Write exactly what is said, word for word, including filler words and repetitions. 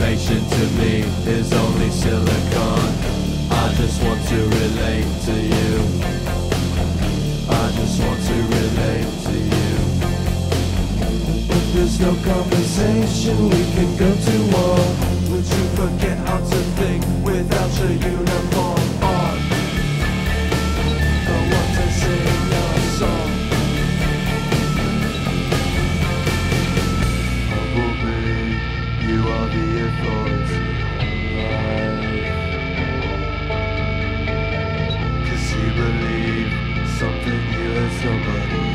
information to me is only silicon. I just want to relate to you. I just want to relate to you. If there's no conversation, we can go to war. Would you forget how to think without your uniform on? I want to sing your song. Bumblebee, you are the authority of life. 'Cause you believe something you and somebody